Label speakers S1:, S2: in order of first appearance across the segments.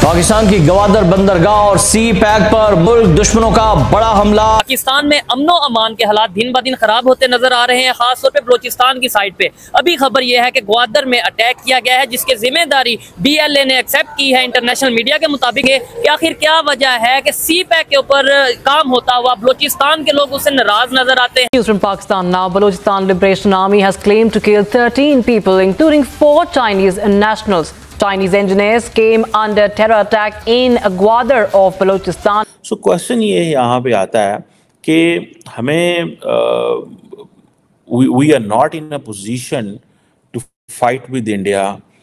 S1: पाकिस्तान की गवादर बंदरगाह और सी पैक पर मुल्क दुश्मनों का बड़ा हमला।
S2: पाकिस्तान में अमनो अमान के हालात दिन ब दिन खराब होते नजर आ रहे हैं, खासतौर पे बलोचिस्तान की साइड पे। अभी खबर यह है कि ग्वादर में अटैक किया गया है, जिसकी जिम्मेदारी BLA ने एक्सेप्ट की है इंटरनेशनल मीडिया के मुताबिक। कि आखिर क्या वजह है कि सी पैक के ऊपर काम होता हुआ बलोचिस्तान के लोग उससे नाराज नजर आते हैं।
S3: News from Pakistan now. Balochistan Liberation Army has claimed to kill 13 people, including 4 Chinese nationals. Chinese engineers came under terror attack in Gwadar of Balochistan.
S4: So question ये यहाँ पे आता है कि हमें we are not in a position to fight with India,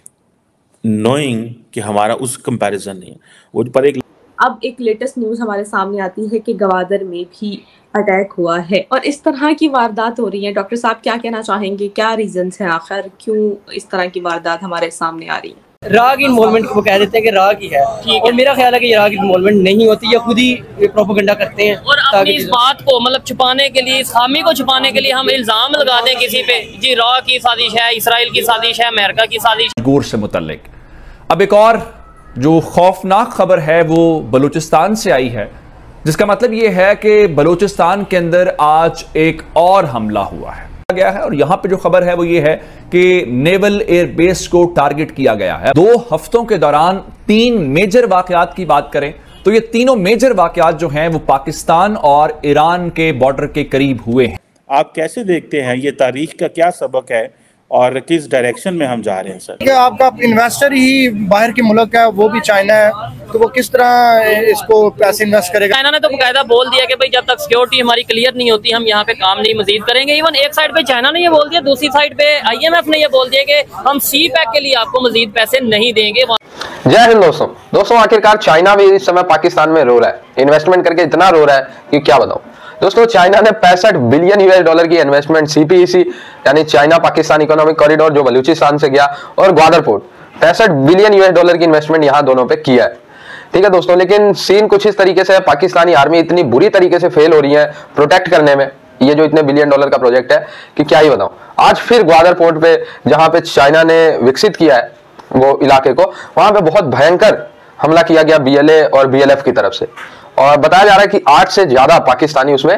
S4: knowing कि हमारा उस कंपैरिजन नहीं है वो पर एक।
S5: अब एक लेटेस्ट न्यूज़ हमारे सामने आती है कि गवादर में भी अटैक हुआ है और इस तरह की वारदात हो रही है। डॉक्टर साहब क्या कहना चाहेंगे, क्या रीजंस है, आखिर क्यों इस तरह की वारदात हमारे सामने आ रही है?
S6: राह की इन्वॉल्वमेंट वो कह देते हैं कि राह की है, और मेरा ख्याल है कि राह की इन्वॉल्वमेंट नहीं होती, या खुद ही प्रोपेगेंडा करते हैं
S2: और अपनी इस बात को मतलब छुपाने के लिए, इस खामी को छुपाने के लिए हम इल्जाम लगा दें किसी पे, जी राह की साजिश है, इसराइल की साजिश है, अमेरिका की साजिश।
S7: गोर से मुतल्लिक अब एक और जो खौफनाक खबर है वो बलूचिस्तान से आई है, जिसका मतलब ये है कि बलूचिस्तान के अंदर आज एक और हमला हुआ है गया है। और यहां पे जो खबर है वो ये है कि नेवल एयर बेस को टारगेट किया गया है। 2 हफ्तों के दौरान 3 मेजर वाकयात की बात करें तो ये तीनों मेजर वाकयात जो हैं वो पाकिस्तान और ईरान के बॉर्डर के करीब हुए हैं।
S4: आप कैसे देखते हैं, ये तारीख का क्या सबक है और किस डायरेक्शन में हम जा रहे हैं सर?
S8: कि आपका इन्वेस्टर ही बाहर के मुल्क है, वो भी चाइना है, तो वो किस तरह इसको पैसे इन्वेस्ट करेगा?
S2: चाइना ने तो बकायदा बोल दिया कि भाई जब तक सिक्योरिटी हमारी क्लियर नहीं होती हम यहाँ पे काम नहीं मजीद करेंगे। इवन एक साइड पे चाइना ने ये बोल दिया, दूसरी साइड पे IMF ने ये बोल दिया कि हम सी पैक के लिए आपको मजीद पैसे नहीं देंगे।
S9: जय हिंद दोस्तों आखिरकार चाइना भी इस समय पाकिस्तान में रो रहा है, इन्वेस्टमेंट करके इतना रो रहा है कि क्या बताऊं दोस्तों। चाइना ने 65 बिलियन US की इन्वेस्टमेंट CPEC यानी चाइना पाकिस्तान इकोनॉमिक कॉरिडोर जो बलूचिस्तान से गया, और ग्वादर पोर्ट 65 बिलियन US की इन्वेस्टमेंट यहाँ दोनों पे किया है। ठीक है दोस्तों, लेकिन सीन कुछ इस तरीके से है, पाकिस्तानी आर्मी इतनी बुरी तरीके से फेल हो रही है प्रोटेक्ट करने में ये जो इतने बिलियन डॉलर का प्रोजेक्ट है कि क्या ही बताऊं। आज फिर ग्वादर पोर्ट पे जहां पे चाइना ने विकसित किया है वो इलाके को, वहां पे बहुत भयंकर हमला किया गया BLA और BLF की तरफ से, और बताया जा रहा है कि 8 से ज्यादा पाकिस्तानी उसमें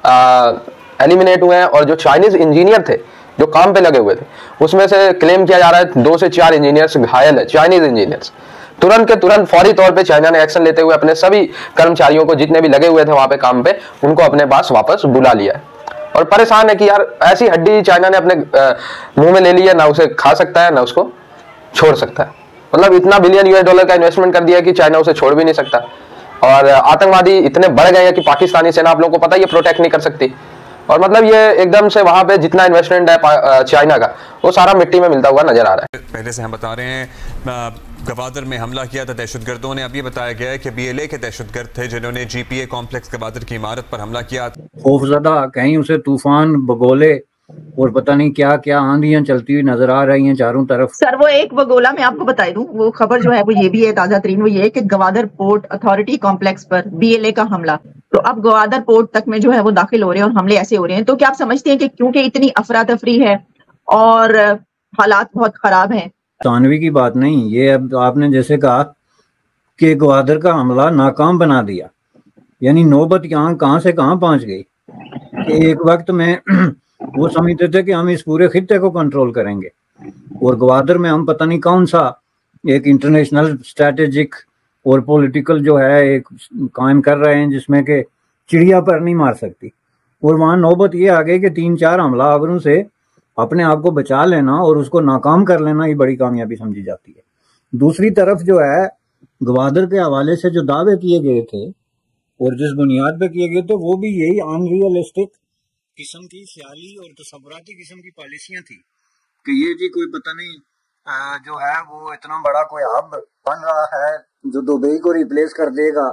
S9: एलिमिनेट हुए हैं। और जो चाइनीज इंजीनियर थे जो काम पे लगे हुए थे, उसमें से क्लेम किया जा रहा है 2 से 4 इंजीनियर्स घायल है, चाइनीज इंजीनियर्स। तुरंत के तुरंत फौरी तौर पे चाइना ने एक्शन लेते हुए अपने सभी कर्मचारियों को, जितने भी लगे हुए थे वहां पे काम पे, उनको अपने पास वापस बुला लिया है। और परेशान है कि यार ऐसी हड्डी चाइना ने अपने मुंह में ले ली है, ना उसे खा सकता है ना उसको छोड़ सकता है। मतलब इतना बिलियन US का इन्वेस्टमेंट कर दिया है कि चाइना उसे छोड़ भी नहीं सकता। और आतंकवादी इतने बढ़ गए हैं कि पाकिस्तानी सेना, आप लोगों को पता है, ये प्रोटेक्ट नहीं कर सकती। और मतलब ये एकदम से वहां पे जितना इन्वेस्टमेंट है चाइना का, वो सारा मिट्टी में मिलता हुआ नजर आ रहा है।
S10: पहले से हम बता रहे हैं गवादर में हमला किया था दहशतगर्दों ने। अब ये बताया गया है कि BLA के दहशतगर्द थे जिन्होंने GPA कॉम्प्लेक्स गवादर की इमारत पर हमला किया।
S11: खौफजदा कहीं उसे तूफान, बगोले और पता नहीं क्या क्या आंधियां चलती हुई नजर आ रही हैं चारों तरफ।
S12: सर वो एक बगोला मैं आपको बता दूं, वो खबर जो है वो ये भी है ताजा तरीन, वो ये है कि गवादर पोर्ट अथॉरिटी कॉम्प्लेक्स पर BLA का हमला। तो अब गवादर पोर्ट तक में जो है वो दाखिल हो रहे हैं और हमले ऐसे हो रहे हैं। तो क्या आप समझते हैं कि क्योंकि इतनी अफरा तफरी है और हालात बहुत खराब हैं?
S11: तानवी की बात नहीं, ये अब आपने जैसे कहा कि ग्वादर का हमला नाकाम बना दिया, यानी नौबत यहाँ कहाँ से कहाँ पहुंच गई कि एक वक्त में वो समझते थे कि हम इस पूरे खित्ते को कंट्रोल करेंगे, और ग्वादर में हम पता नहीं कौन सा एक इंटरनेशनल स्ट्रैटेजिक और पॉलिटिकल जो है एक कायम कर रहे हैं जिसमें कि चिड़िया पर नहीं मार सकती। और वहाँ नौबत ये आ गई कि 3-4 हमलावरों से अपने आप को बचा लेना और उसको नाकाम कर लेना ही बड़ी कामयाबी समझी जाती है। दूसरी तरफ जो है ग्वादर के हवाले से जो दावे किए गए थे और जिस बुनियाद पे किए गए थे, वो भी यही अनरियलिस्टिक किस्म की ख्याली और तसव्वुराती किस्म की पॉलिसियां थी कि ये जी कोई पता नहीं जो है वो इतना बड़ा कोई हब बन रहा है जो दुबई को रिप्लेस कर देगा,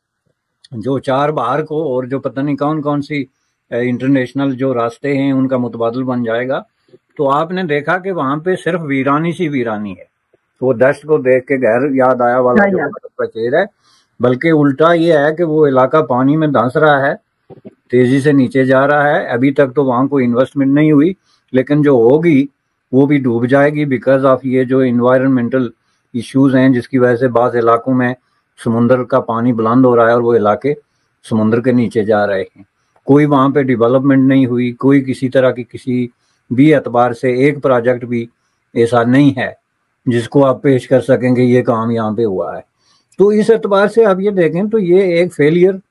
S11: जो 4 बाहर को, और जो पता नहीं कौन कौन सी इंटरनेशनल जो रास्ते हैं उनका मुतबादिल बन जाएगा। तो आपने देखा कि वहां पे सिर्फ वीरानी सी वीरानी है। तो वो दश्त को देख के गैर याद आया वाला जो पचेर है, बल्कि उल्टा ये है कि वो इलाका पानी में धंस रहा है, तेजी से नीचे जा रहा है। अभी तक तो वहां कोई इन्वेस्टमेंट नहीं हुई, लेकिन जो होगी वो भी डूब जाएगी बिकॉज ऑफ ये जो इन्वायरमेंटल इश्यूज हैं जिसकी वजह से बाज़ इलाकों में समुद्र का पानी बुलंद हो रहा है और वो इलाके समुद्र के नीचे जा रहे हैं। कोई वहाँ पे डेवलपमेंट नहीं हुई, कोई किसी तरह की किसी भी एतबार से एक प्रोजेक्ट भी ऐसा नहीं है जिसको आप पेश कर सकेंगे ये काम यहाँ पे हुआ है। तो इस एतबार से आप ये देखें तो ये एक फेलियर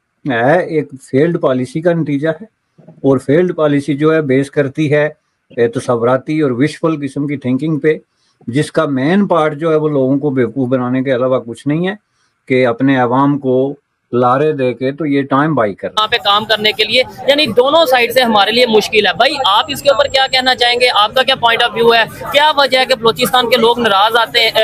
S11: है, एक फेल्ड पॉलिसी का नतीजा है। और फेल्ड पॉलिसी जो है बेस करती है तसव्वुराती और विशफुल किस्म की थिंकिंग पे, जिसका मेन पार्ट जो है वो लोगों को बेवकूफ़ बनाने के अलावा कुछ नहीं है कि अपने अवाम को लारे दे के तो ये टाइम बाई कर
S2: यहाँ पे काम करने के लिए, यानी दोनों साइड से हमारे लिए मुश्किल है। भाई आप इसके ऊपर क्या कहना चाहेंगे, आपका क्या पॉइंट ऑफ व्यू है? क्या वजह है कि बलूचिस्तान के लोग नाराज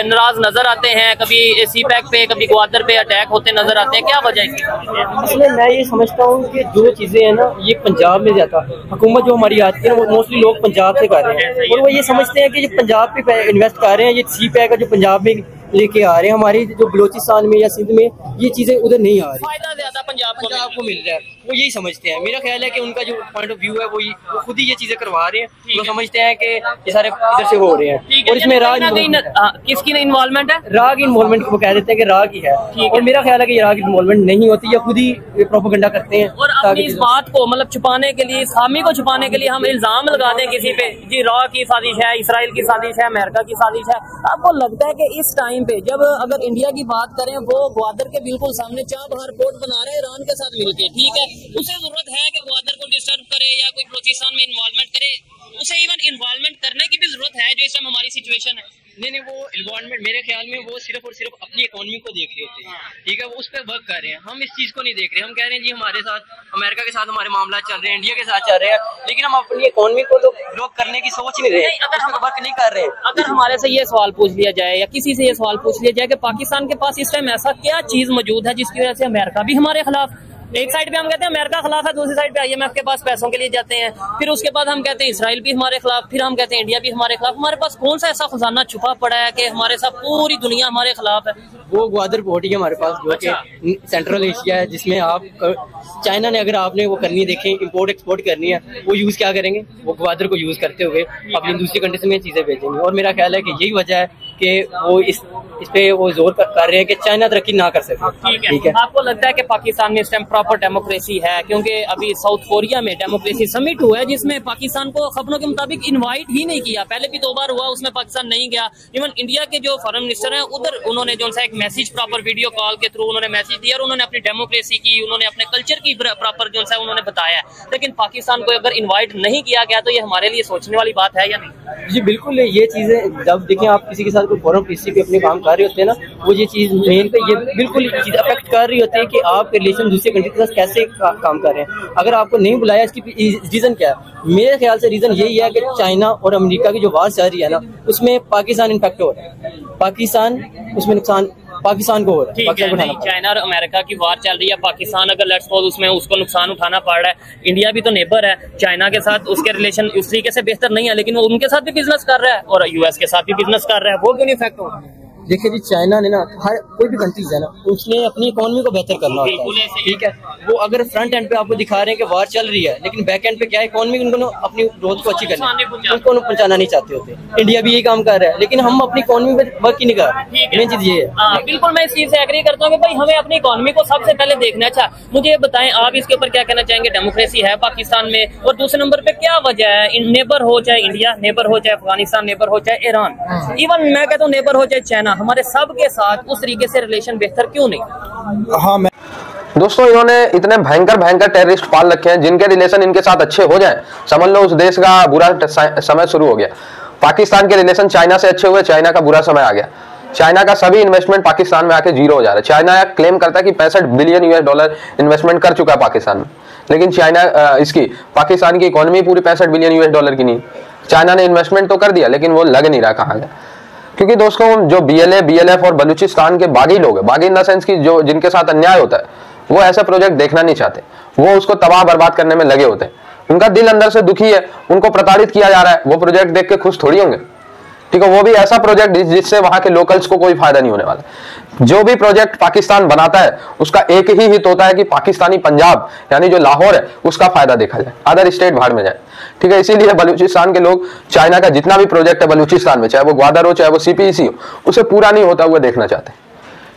S2: नजर आते हैं, कभी सीपैक पे कभी ग्वादर पे अटैक होते नजर आते हैं, क्या वजह है?
S6: इसलिए मैं ये समझता हूँ कि जो चीजें हैं ना ये पंजाब में ज्यादा हुकूमत जो हमारी आती है वो मोस्टली लोग पंजाब से कर रहे हैं और वो ये समझते हैं कि जो पंजाब पे इन्वेस्ट कर रहे हैं, ये सीपैक जो पंजाब में लेके आ रहे हैं, हमारी जो बलूचिस्तान में या सिंध में ये चीजें उधर नहीं आ रही,
S2: फायदा ज्यादा पंजाब
S6: को मिल रहा है। वो यही समझते हैं। मेरा ख्याल है कि उनका जो पॉइंट ऑफ व्यू है वो खुद ही ये चीजें करवा रहे हैं, वो समझते हैं कि ये सारे इधर से हो रहे हैं। और इसमें राग
S2: किसकी इन्वॉल्वमेंट है?
S6: राग की इन्वॉल्वमेंट वो कह देते हैं कि राग की है, और मेरा ख्याल है कि राग की इन्वॉल्वमेंट नहीं होती, या खुद ही प्रोपेगेंडा करते हैं।
S2: और अपनी इस बात को मतलब छुपाने के लिए, इस खामी को छुपाने के लिए हम इल्जाम लगा दें किसी पे, जी रॉ की साजिश है, इसराइल की साजिश है, अमेरिका की साजिश है। आपको लगता है कि इस टाइम पे जब अगर इंडिया की बात करें, वो ग्वादर के बिल्कुल सामने चाबहार पोर्ट बना रहे हैं ईरान के साथ मिलकर, ठीक है, उसे जरूरत है कि ग्वादर को डिस्टर्ब करे या कोई बलूचिस्तान में इन्वॉल्वमेंट करे? उसे इवन इन्वॉल्वमेंट करने की भी जरूरत है जो इस समय हमारी सिचुएशन है?
S6: नहीं, वो इन्वॉल्वमेंट मेरे ख्याल में वो सिर्फ और सिर्फ अपनी इकोनॉमी को देख रहे थे, ठीक है, वो उस पर वर्क कर रहे हैं। हम इस चीज को नहीं देख रहे। हम कह रहे हैं जी हमारे साथ अमेरिका के साथ हमारे मामला चल रहे हैं, इंडिया के साथ चल रहे हैं, लेकिन हम अपनी इकोनॉमी को तो ग्रो करने की सोच नहीं रहे, अगर वर्क नहीं कर रहे।
S2: अगर हमारे से ये सवाल पूछ लिया जाए या किसी से ये सवाल पूछ लिया जाए कि पाकिस्तान के पास इस टाइम ऐसा क्या चीज मौजूद है जिसकी वजह से अमेरिका भी हमारे खिलाफ, एक साइड पे हम कहते हैं अमेरिका खिलाफ है, दूसरी साइड पे IMF के पास पैसों के लिए जाते हैं, फिर उसके बाद हम कहते हैं इसराइल भी हमारे खिलाफ, फिर हम कहते हैं इंडिया भी हमारे खिलाफ। हमारे पास कौन सा ऐसा खजाना छुपा पड़ा है कि हमारे साथ पूरी दुनिया हमारे खिलाफ है?
S6: वो ग्वादर पोर्ट ही हमारे पास, जो कि सेंट्रल एशिया है, जिसमें आप चाइना ने अगर आपने वो करनी देखें, इंपोर्ट एक्सपोर्ट करनी है, वो यूज क्या करेंगे? वो ग्वादर को यूज करते हुए अपनी दूसरी कंट्रीज में चीजें भेजेंगे। और मेरा ख्याल है कि यही वजह है कि वो इस पे वो जोर कर रहे हैं कि चाइना तरक्की ना कर सके।
S2: ठीक है। आपको लगता है कि पाकिस्तान में इस टाइम प्रॉपर डेमोक्रेसी है? क्योंकि अभी साउथ कोरिया में डेमोक्रेसी समिट हुआ है जिसमें पाकिस्तान को खबरों के मुताबिक इनवाइट ही नहीं किया। पहले भी 2 बार हुआ, उसमें पाकिस्तान नहीं गया। इवन इंडिया के जो फॉरेन मिनिस्टर हैं उधर उन्होंने जो सा एक मैसेज प्रॉपर वीडियो कॉल के थ्रू उन्होंने मैसेज दिया और उन्होंने अपनी डेमोक्रेसी की, उन्होंने अपने कल्चर की प्रॉपर जो सा उन्होंने बताया। लेकिन पाकिस्तान को अगर इन्वाइट नहीं किया गया तो ये हमारे लिए सोचने वाली बात है या नहीं?
S6: जी बिल्कुल, ये चीजें जब देखें आप किसी के साथ कोई फॉरेन पॉलिसी पे अपने काम कर रहे होते हैं ना, वो ये चीज मेन पे ये बिल्कुल चीज अफेक्ट कर रही होती है कि आप रिलेशन दूसरे कंट्री के साथ कैसे काम कर रहे हैं। अगर आपको नहीं बुलाया, इसकी रीजन क्या है? मेरे ख्याल से रीजन यही है कि चाइना और अमेरिका की जो वार चल रही है ना, उसमें पाकिस्तान इम्पैक्ट हो रहा है, पाकिस्तान उसमें नुकसान पाकिस्तान को हो रहा है।
S2: चाइना और अमेरिका की वार चल रही है, पाकिस्तान अगर लेट्स सपोज उसमें उसको नुकसान उठाना पड़ रहा है। इंडिया भी तो नेबर है, चाइना के साथ उसके रिलेशन उस तरीके से बेहतर नहीं है, लेकिन वो उनके साथ भी बिजनेस कर रहा है और US के साथ भी बिजनेस कर रहा है। वो क्यों नहीं इफेक्ट हो रहा है?
S6: देखिए जी, चाइना ने ना हर कोई भी कंट्रीज है ना, उसने अपनी इकोनॉमी को बेहतर करना होता है, ठीक है। वो अगर फ्रंट एंड पे आपको दिखा रहे हैं कि वार चल रही है, लेकिन बैक एंड पे क्या है, इकोनॉमी उनको अपनी ग्रोथ को अच्छी करनी है, उनको पहुंचाना नहीं चाहते होते। इंडिया भी यही काम कर रहा है, लेकिन हम अपनी इकोनॉमी पे वर्क ही नहीं कर रहे। मेन चीज ये है।
S2: बिल्कुल, मैं इस चीज से एग्री करता हूँ कि भाई हमें अपनी इकोनॉमी को सबसे पहले देखना। अच्छा, मुझे बताएं आप इसके ऊपर क्या कहना चाहेंगे? डेमोक्रेसी है पाकिस्तान में, और दूसरे नंबर पे क्या वजह है? नेबर हो चाहे इंडिया नेबर हो, चाहे अफगानिस्तान नेबर हो, चाहे ईरान, इवन मैं कहता हूँ नेबर हो चाहे चाइना, हमारे सब के साथ उस तरीके से रिलेशन बेहतर क्यों नहीं?
S9: हाँ, दोस्तों इन्होंने इतने भयंकर टेररिस्ट पाल रखे हैं जिनके रिलेशन इनके साथ अच्छे हो जाएं, समझ लो उस देश का बुरा समय शुरू हो गया। पाकिस्तान के रिलेशन चाइना से अच्छे हुए, चाइना का बुरा समय आ गया। चाइना का सभी इन्वेस्टमेंट पाकिस्तान में आके जीरो हो जा रहा है। चाइना क्लेम करता है कि 65 बिलियन US$ इन्वेस्टमेंट कर चुका है पाकिस्तान में, लेकिन चाइना इसकी पाकिस्तान की इकोनॉमी पूरी 65 बिलियन US$ की नहीं। चाइना ने इन्वेस्टमेंट तो कर दिया, लेकिन वो लग नहीं रहा कहाँ गया। क्योंकि दोस्तों जो BLA, BLF और बलूचिस्तान के बागी लोग हैं, बागी इन द सेंस की जो जिनके साथ अन्याय होता है, वो ऐसा प्रोजेक्ट देखना नहीं चाहते, वो उसको तबाह बर्बाद करने में लगे होते हैं। उनका दिल अंदर से दुखी है, उनको प्रताड़ित किया जा रहा है, वो प्रोजेक्ट देख के खुश थोड़ी होंगे, ठीक है। वो भी ऐसा प्रोजेक्ट जिससे वहां के लोकल्स को कोई फायदा नहीं होने वाला। जो भी प्रोजेक्ट पाकिस्तान बनाता है उसका एक ही हित होता है कि पाकिस्तानी पंजाब यानी जो लाहौर है उसका फायदा देखा जाए, अदर स्टेट भाड़ में जाए, ठीक है। इसीलिए बलूचिस्तान के लोग चाइना का जितना भी प्रोजेक्ट है बलूचिस्तान में, चाहे वो ग्वादर हो चाहे वो CPEC हो, उसे पूरा नहीं होता हुआ देखना चाहते,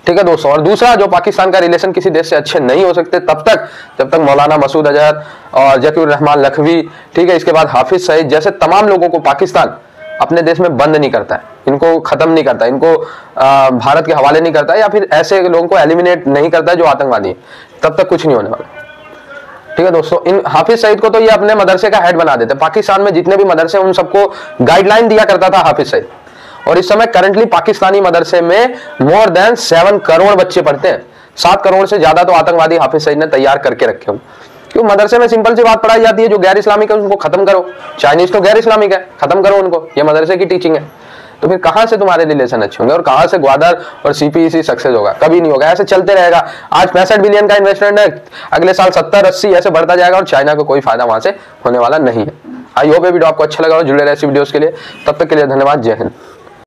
S9: ठीक है दोस्तों। और दूसरा, जो पाकिस्तान का रिलेशन किसी देश से अच्छे नहीं हो सकते तब तक जब तक मौलाना मसूद अजहर और ज़कीर रहमान लखवी, ठीक है, इसके बाद हाफिज सईद जैसे तमाम लोगों को पाकिस्तान अपने देश में बंद नहीं करता है, इनको खत्म नहीं करता, इनको भारत के हवाले नहीं करता है, या फिर ऐसे लोगों को एलिमिनेट नहीं करता है जो आतंकवादी है, तब तक कुछ नहीं होने वाला। ठीक है दोस्तों, इन हाफिज सईद को तो ये अपने मदरसे का हेड बना देते। पाकिस्तान में जितने भी मदरसे उन सबको गाइडलाइन दिया करता था हाफिज सईद। और इस समय करंटली पाकिस्तानी मदरसे में मोर देन 7 करोड़ बच्चे पढ़ते हैं। 7 करोड़ से ज्यादा तो आतंकवादी हाफिज सईद ने तैयार करके रखे हो। क्यों? मदरसे में सिंपल सी बात पढ़ाई जाती है, जो गैर इस्लामिक है उनको खत्म करो। चाइनीज तो गैर इस्लामिक है, खत्म करो उनको, ये मदरसे की टीचिंग है। तो फिर कहां से तुम्हारे रिलेशन अच्छे होंगे और कहां से ग्वादर और सीपीईसी सक्सेस होगा? कभी नहीं होगा। ऐसे चलते रहेगा। आज 65 बिलियन का इन्वेस्टमेंट है, अगले साल 70-80 ऐसे बढ़ता जाएगा और चाइना को कोई फायदा वहां से होने वाला नहीं है। आई होप ये वीडियो आपको अच्छा लगा और जुड़े रहे ऐसी वीडियोस के लिए। तब तक के लिए धन्यवाद। जय हिंद।